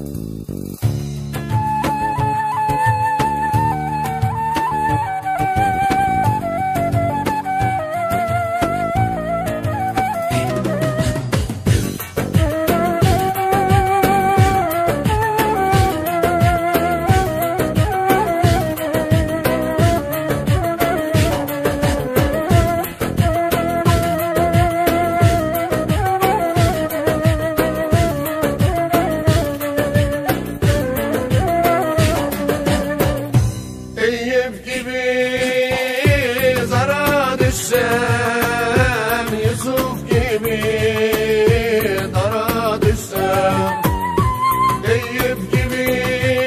Eyüp gibi zara düşsem, Yusuf gibi dara düşsem, Eyüp gibi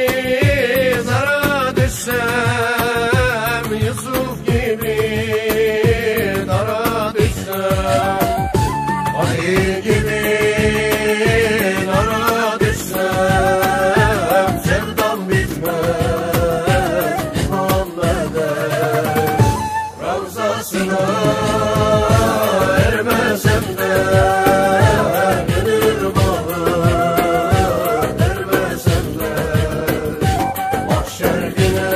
zara düşsem, Yusuf gibi dara düşsem, Ali gibi dara düşsem, sevdam bitmez ermesem de gönül bağı ermesem de mahşer günü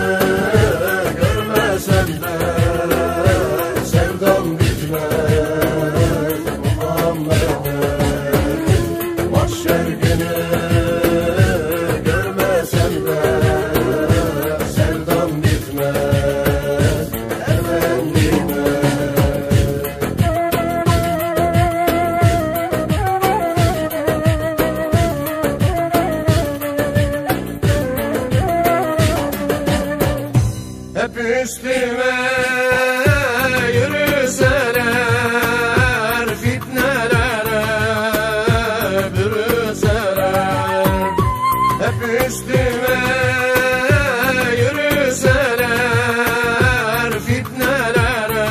görmesem de sevdam bitmez Muhammed'e. Mahşer günü görmesem de sevdam bitmez efendime. Hep üstüme yürüseler, fitnelere bürüseler. Hep üstüme yürüseler, fitnelere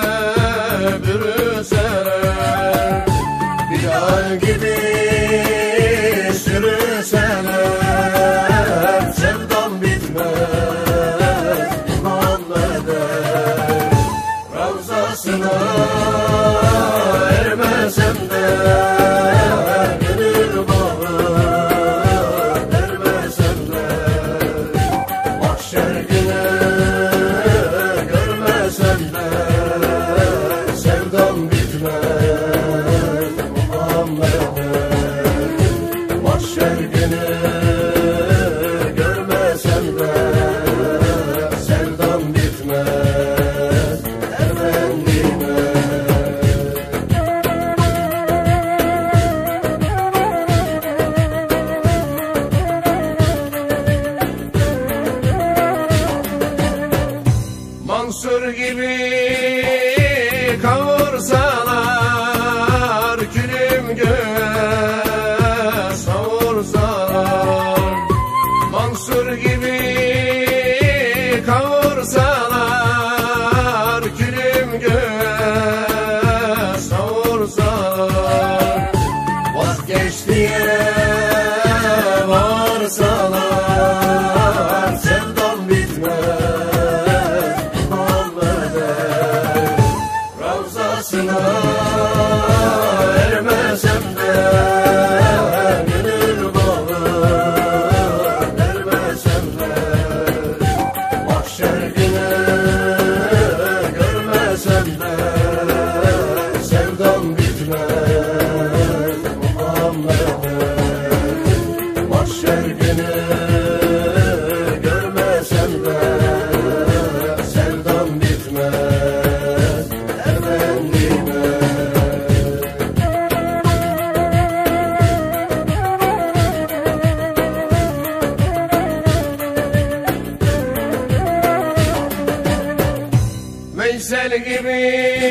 bürüseler. Bilal gibi sürüseler, sevdam bitmez Ravzasına ermesem de gönül bağı ermesem de mahşer günü görmesem de sevdam bitmez Muhammed'e. Mahşer günü görmesem de sevdam bitmez efendime. Mansur gibi kavursalar, külüm göğe savursalar. Mansur gibi kavursalar, külüm göğe savursalar. Vazgeç diye varsalar, sevdam bitmez Muhammed'e. Ravzasına ermesem de gönül bağı ermesem de mahşer günü görmesem de sevdam bitmez Muhammed'e. Mahşer günü görmesem de sevdam bitmez efendime. Veysel gibi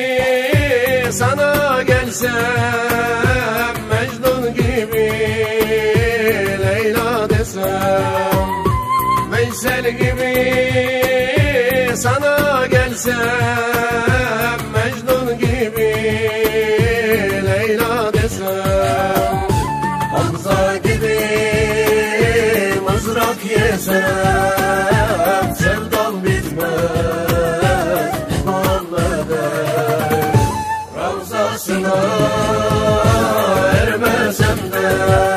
sana gelsem, Mecnun gibi Leyla desem. Veysel gibi sana gelsem, Mecnun gibi Leyla desem. Hamza gibi mızrak yesem, sevdam bitmez Muhammed'e. Ravzasına ermesem de